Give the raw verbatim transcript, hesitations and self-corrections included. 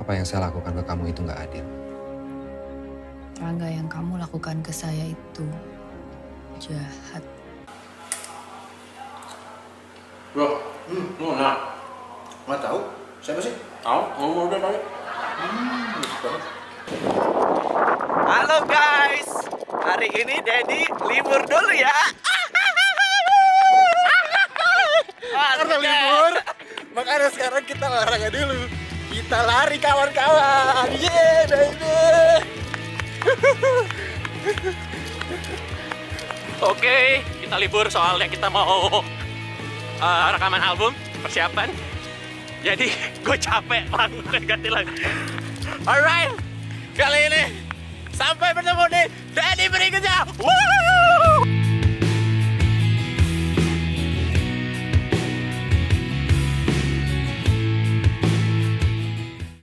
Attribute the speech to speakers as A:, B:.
A: apa yang saya lakukan ke kamu itu nggak adil.
B: Rangga, yang kamu lakukan ke saya itu jahat.
C: Bro, hmm, mana? Nggak tahu. Siapa sih? Tahu? Ngomong udah tadi. Hmm, banget.
D: Halo guys, hari ini Daddy libur dulu ya.
C: Karena libur, makanya sekarang kita olahraga dulu. Kita lari kawan-kawan. Yeah, baby.
D: Oke, kita libur soalnya kita mau uh, rekaman album, persiapan. Jadi gue capek banget, ganti lagi. Alright, kali ini sampai bertemu di Daddy berikutnya. Woo!